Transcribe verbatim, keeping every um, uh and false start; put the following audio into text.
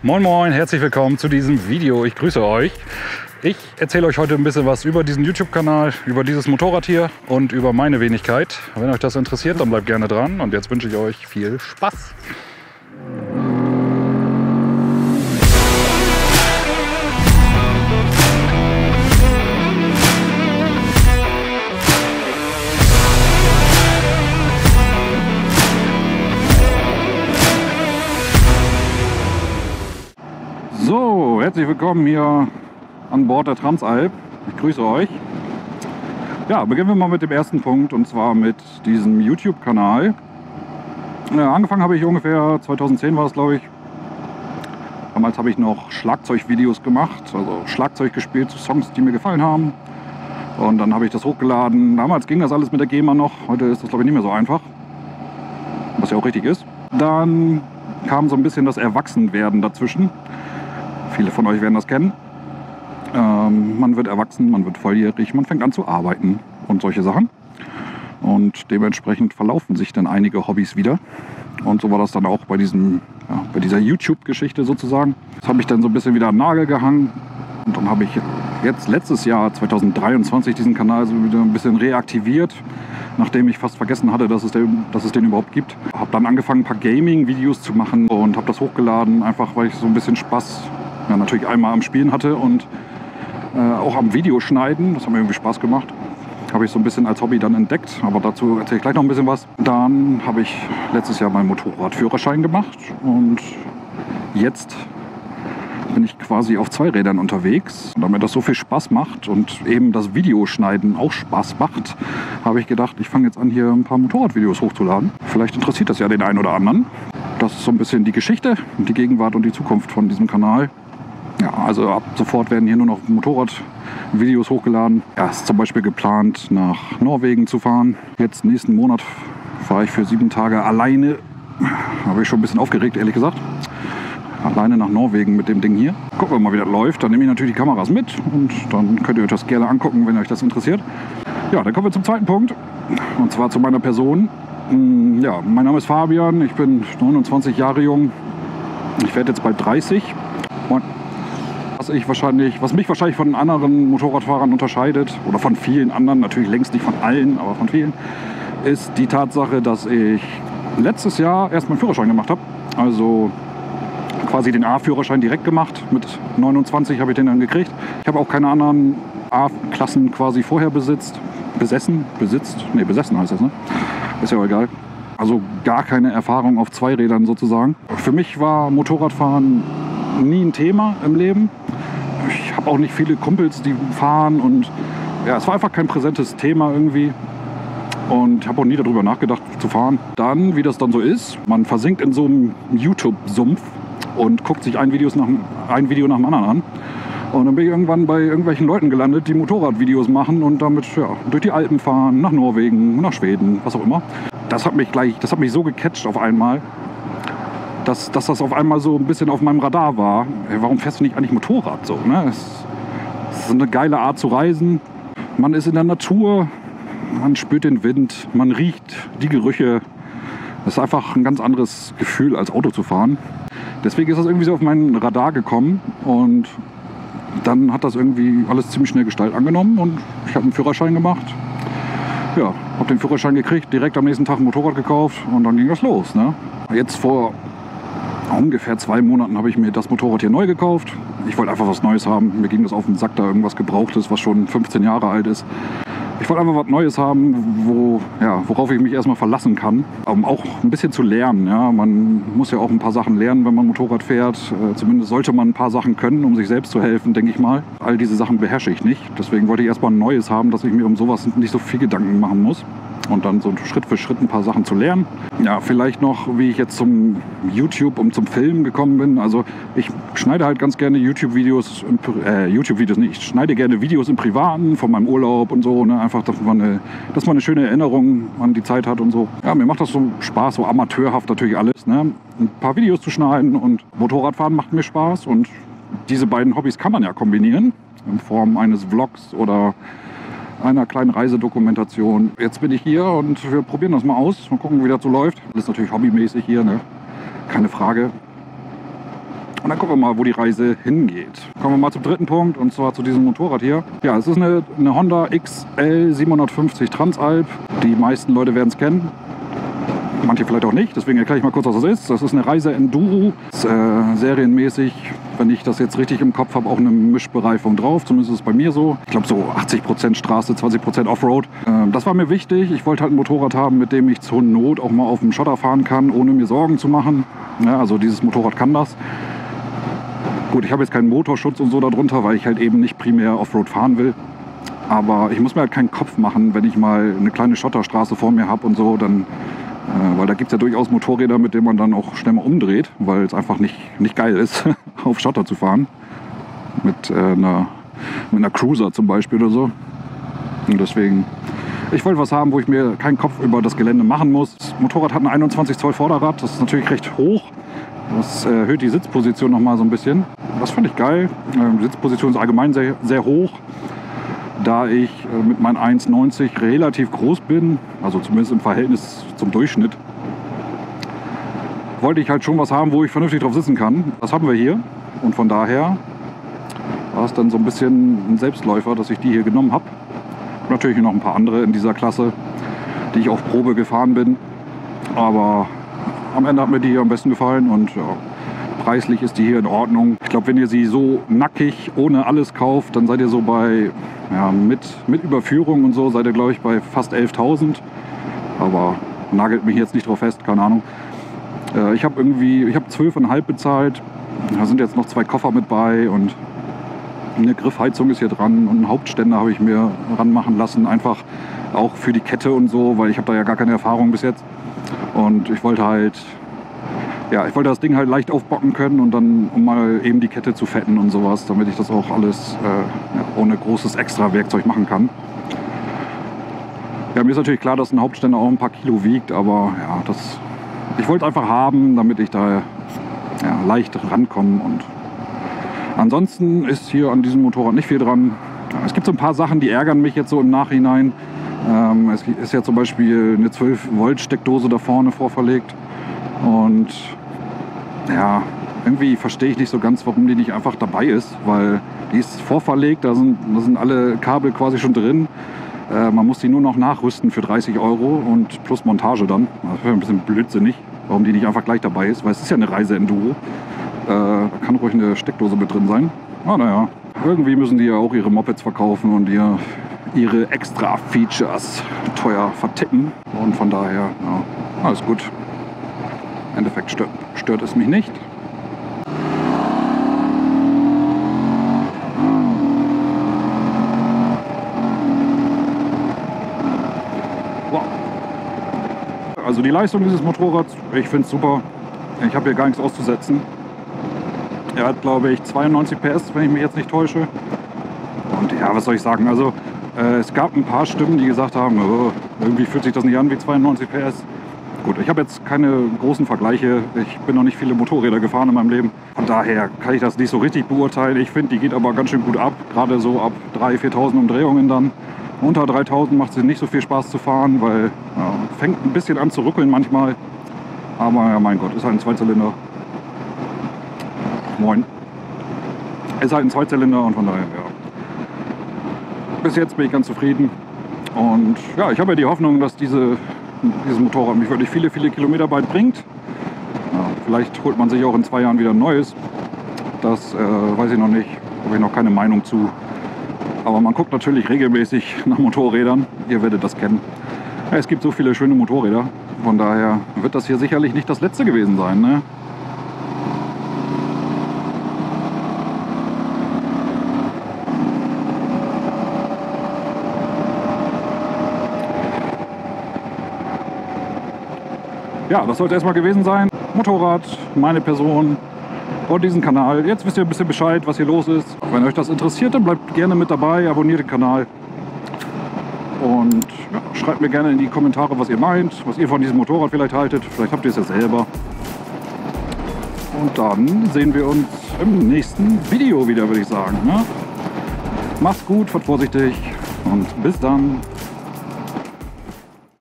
Moin Moin, herzlich willkommen zu diesem Video. Ich grüße euch. Ich erzähle euch heute ein bisschen was über diesen YouTube-Kanal, über dieses Motorrad hier und über meine Wenigkeit. Wenn euch das interessiert, dann bleibt gerne dran und jetzt wünsche ich euch viel Spaß. So, herzlich willkommen hier an Bord der Transalp. Ich grüße euch. Ja, beginnen wir mal mit dem ersten Punkt und zwar mit diesem YouTube-Kanal. Ja, angefangen habe ich ungefähr zweitausendzehn war es, glaube ich. Damals habe ich noch Schlagzeugvideos gemacht, also Schlagzeug gespielt zu Songs, die mir gefallen haben. Und dann habe ich das hochgeladen. Damals ging das alles mit der GEMA noch. Heute ist das, glaube ich, nicht mehr so einfach. Was ja auch richtig ist. Dann kam so ein bisschen das Erwachsenwerden dazwischen. Viele von euch werden das kennen. Ähm, man wird erwachsen, man wird volljährig, man fängt an zu arbeiten und solche Sachen. Und dementsprechend verlaufen sich dann einige Hobbys wieder. Und so war das dann auch bei, diesem, ja, bei dieser YouTube-Geschichte sozusagen. Das habe ich dann so ein bisschen wieder an den Nagel gehangen. Und dann habe ich jetzt letztes Jahr, zweitausenddreiundzwanzig, diesen Kanal so wieder ein bisschen reaktiviert. Nachdem ich fast vergessen hatte, dass es den, dass es den überhaupt gibt. Habe dann angefangen, ein paar Gaming-Videos zu machen und habe das hochgeladen, einfach weil ich so ein bisschen Spaß ja, natürlich einmal am Spielen hatte und äh, auch am Videoschneiden. Das hat mir irgendwie Spaß gemacht. Habe ich so ein bisschen als Hobby dann entdeckt, aber dazu erzähle ich gleich noch ein bisschen was. Dann habe ich letztes Jahr meinen Motorradführerschein gemacht und jetzt bin ich quasi auf zwei Rädern unterwegs. Und damit das so viel Spaß macht und eben das Videoschneiden auch Spaß macht, habe ich gedacht, ich fange jetzt an, hier ein paar Motorradvideos hochzuladen. Vielleicht interessiert das ja den einen oder anderen. Das ist so ein bisschen die Geschichte, die Gegenwart und die Zukunft von diesem Kanal. Ja, also ab sofort werden hier nur noch Motorradvideos hochgeladen. Ja, es ist zum Beispiel geplant, nach Norwegen zu fahren. Jetzt nächsten Monat fahre ich für sieben Tage alleine. Habe ich schon ein bisschen aufgeregt, ehrlich gesagt. Alleine nach Norwegen mit dem Ding hier. Gucken wir mal, wie das läuft. Dann nehme ich natürlich die Kameras mit und dann könnt ihr euch das gerne angucken, wenn euch das interessiert. Ja, dann kommen wir zum zweiten Punkt. Und zwar zu meiner Person. Ja, mein Name ist Fabian. Ich bin neunundzwanzig Jahre jung. Ich werde jetzt bald dreißig. Und was, ich wahrscheinlich, was mich wahrscheinlich von anderen Motorradfahrern unterscheidet, oder von vielen anderen, natürlich längst nicht von allen, aber von vielen, ist die Tatsache, dass ich letztes Jahr erst meinen Führerschein gemacht habe. Also quasi den A-Führerschein direkt gemacht. Mit neunundzwanzig habe ich den dann gekriegt. Ich habe auch keine anderen A-Klassen quasi vorher besitzt. Besessen? Besitzt? Ne, besessen heißt das, ne? Ist ja auch egal. Also gar keine Erfahrung auf zwei Rädern sozusagen. Für mich war Motorradfahren nie ein Thema im Leben. Ich habe auch nicht viele Kumpels, die fahren und ja, es war einfach kein präsentes Thema irgendwie. Und ich habe auch nie darüber nachgedacht zu fahren. Dann, wie das dann so ist, man versinkt in so einem YouTube-Sumpf und guckt sich ein, Videos nach, ein Video nach dem anderen an. Und dann bin ich irgendwann bei irgendwelchen Leuten gelandet, die Motorradvideos machen und damit ja, durch die Alpen fahren, nach Norwegen, nach Schweden, was auch immer. Das hat mich gleich, das hat mich so gecatcht auf einmal, dass, dass das auf einmal so ein bisschen auf meinem Radar war. Hey, warum fährst du nicht eigentlich Motorrad so? Ne? Es, es ist eine geile Art zu reisen. Man ist in der Natur, man spürt den Wind, man riecht die Gerüche. Das ist einfach ein ganz anderes Gefühl, als Auto zu fahren. Deswegen ist das irgendwie so auf meinen Radar gekommen und dann hat das irgendwie alles ziemlich schnell Gestalt angenommen und ich habe einen Führerschein gemacht. Ja, habe den Führerschein gekriegt, direkt am nächsten Tag ein Motorrad gekauft und dann ging das los. Ne? Jetzt vor ungefähr zwei Monaten habe ich mir das Motorrad hier neu gekauft. Ich wollte einfach was Neues haben. Mir ging das auf den Sack, da irgendwas Gebrauchtes, was schon fünfzehn Jahre alt ist. Ich wollte einfach was Neues haben, wo, ja, worauf ich mich erstmal verlassen kann, um auch ein bisschen zu lernen. Ja. Man muss ja auch ein paar Sachen lernen, wenn man Motorrad fährt. Äh, zumindest sollte man ein paar Sachen können, um sich selbst zu helfen, denke ich mal. All diese Sachen beherrsche ich nicht. Deswegen wollte ich erstmal ein Neues haben, dass ich mir um sowas nicht so viel Gedanken machen muss. Und dann so Schritt für Schritt ein paar Sachen zu lernen. Ja, vielleicht noch, wie ich jetzt zum YouTube und zum Film gekommen bin. Also ich schneide halt ganz gerne YouTube-Videos, äh, YouTube-Videos nicht, ich schneide gerne Videos im Privaten von meinem Urlaub und so. Ne? Einfach, dass man, eine, dass man eine schöne Erinnerung an die Zeit hat und so. Ja, mir macht das so Spaß, so amateurhaft natürlich alles. Ne? Ein paar Videos zu schneiden und Motorradfahren macht mir Spaß. Und diese beiden Hobbys kann man ja kombinieren in Form eines Vlogs oder einer kleinen Reisedokumentation. Jetzt bin ich hier und wir probieren das mal aus. Mal gucken, wie das so läuft. Das ist natürlich hobbymäßig hier, ne? Keine Frage. Und dann gucken wir mal, wo die Reise hingeht. Kommen wir mal zum dritten Punkt, und zwar zu diesem Motorrad hier. Ja, es ist eine, eine Honda X L siebenhundertfünfzig Transalp. Die meisten Leute werden es kennen. Manche vielleicht auch nicht, deswegen erkläre ich mal kurz, was das ist. Das ist eine Reise-Enduro, ist, äh, serienmäßig, wenn ich das jetzt richtig im Kopf habe, auch eine Mischbereifung drauf. Zumindest ist es bei mir so. Ich glaube so achtzig Prozent Straße, zwanzig Prozent Offroad. Äh, das war mir wichtig. Ich wollte halt ein Motorrad haben, mit dem ich zur Not auch mal auf dem Schotter fahren kann, ohne mir Sorgen zu machen. Ja, also dieses Motorrad kann das. Gut, ich habe jetzt keinen Motorschutz und so darunter, weil ich halt eben nicht primär Offroad fahren will. Aber ich muss mir halt keinen Kopf machen, wenn ich mal eine kleine Schotterstraße vor mir habe und so, dann Äh, weil da gibt es ja durchaus Motorräder, mit denen man dann auch schnell mal umdreht, weil es einfach nicht, nicht geil ist, auf Schotter zu fahren. Mit, äh, einer, mit einer Cruiser zum Beispiel oder so. Und deswegen, ich wollte was haben, wo ich mir keinen Kopf über das Gelände machen muss. Das Motorrad hat ein einundzwanzig Zoll Vorderrad, das ist natürlich recht hoch. Das äh, erhöht die Sitzposition nochmal so ein bisschen. Das fand ich geil. Ähm, die Sitzposition ist allgemein sehr, sehr hoch. Da ich äh, mit meinen eins neunzig relativ groß bin, also zumindest im Verhältnis zum Durchschnitt, wollte ich halt schon was haben, wo ich vernünftig drauf sitzen kann. Das haben wir hier. Und von daher war es dann so ein bisschen ein Selbstläufer, dass ich die hier genommen habe. Natürlich noch ein paar andere in dieser Klasse, die ich auf Probe gefahren bin. Aber am Ende hat mir die hier am besten gefallen und ja, preislich ist die hier in Ordnung. Ich glaube, wenn ihr sie so nackig, ohne alles kauft, dann seid ihr so bei, ja, mit, mit Überführung und so, seid ihr, glaube ich, bei fast elftausend. Aber nagelt mich jetzt nicht drauf fest, keine Ahnung. Äh, ich habe irgendwie, ich habe zwölf Komma fünf bezahlt. Da sind jetzt noch zwei Koffer mit bei und eine Griffheizung ist hier dran und einen Hauptständer habe ich mir ranmachen lassen. Einfach auch für die Kette und so, weil ich habe da ja gar keine Erfahrung bis jetzt. Und ich wollte halt... Ja, ich wollte das Ding halt leicht aufbocken können und dann, um mal eben die Kette zu fetten und sowas, damit ich das auch alles äh, ja, ohne großes extra Werkzeug machen kann. Ja, mir ist natürlich klar, dass ein Hauptständer auch ein paar Kilo wiegt, aber ja, das, ich wollte es einfach haben, damit ich da ja, leicht rankomme. Und ansonsten ist hier an diesem Motorrad nicht viel dran. Es gibt so ein paar Sachen, die ärgern mich jetzt so im Nachhinein. Ähm, es ist ja zum Beispiel eine zwölf Volt Steckdose da vorne vorverlegt und ja, irgendwie verstehe ich nicht so ganz, warum die nicht einfach dabei ist, weil die ist vorverlegt, da sind, da sind alle Kabel quasi schon drin. Äh, man muss die nur noch nachrüsten für dreißig Euro und plus Montage dann. Das wäre ein bisschen blödsinnig, warum die nicht einfach gleich dabei ist, weil es ist ja eine Reise-Enduro. Äh, da kann ruhig eine Steckdose mit drin sein. Ah, naja, irgendwie müssen die ja auch ihre Mopeds verkaufen und ihr, ihre Extra-Features teuer verticken. Und von daher, ja, alles gut. Im Endeffekt stört, stört es mich nicht. Wow. Also die Leistung dieses Motorrads, ich finde es super. Ich habe hier gar nichts auszusetzen. Er hat, glaube ich, zweiundneunzig P S, wenn ich mich jetzt nicht täusche. Und ja, was soll ich sagen? Also äh, es gab ein paar Stimmen, die gesagt haben, oh, irgendwie fühlt sich das nicht an wie zweiundneunzig P S. Gut, ich habe jetzt keine großen Vergleiche. Ich bin noch nicht viele Motorräder gefahren in meinem Leben. Von daher kann ich das nicht so richtig beurteilen. Ich finde, die geht aber ganz schön gut ab. Gerade so ab dreitausend, viertausend Umdrehungen dann. Unter dreitausend macht es nicht so viel Spaß zu fahren, weil ja, fängt ein bisschen an zu rückeln manchmal. Aber ja, mein Gott, ist halt ein Zweizylinder. Moin. Ist halt ein Zweizylinder und von daher, ja. Bis jetzt bin ich ganz zufrieden. Und ja, ich habe ja die Hoffnung, dass diese dieses Motorrad mich wirklich viele, viele Kilometer weit bringt. Ja, vielleicht holt man sich auch in zwei Jahren wieder ein neues. Das äh, weiß ich noch nicht, habe ich noch keine Meinung zu. Aber man guckt natürlich regelmäßig nach Motorrädern. Ihr werdet das kennen. Ja, es gibt so viele schöne Motorräder. Von daher wird das hier sicherlich nicht das letzte gewesen sein, ne? Ja, das sollte erstmal gewesen sein. Motorrad, meine Person und diesen Kanal. Jetzt wisst ihr ein bisschen Bescheid, was hier los ist. Wenn euch das interessiert, dann bleibt gerne mit dabei, abonniert den Kanal. Und ja, schreibt mir gerne in die Kommentare, was ihr meint, was ihr von diesem Motorrad vielleicht haltet. Vielleicht habt ihr es ja selber. Und dann sehen wir uns im nächsten Video wieder, würde ich sagen. Ne? Macht's gut, fahrt vorsichtig und bis dann.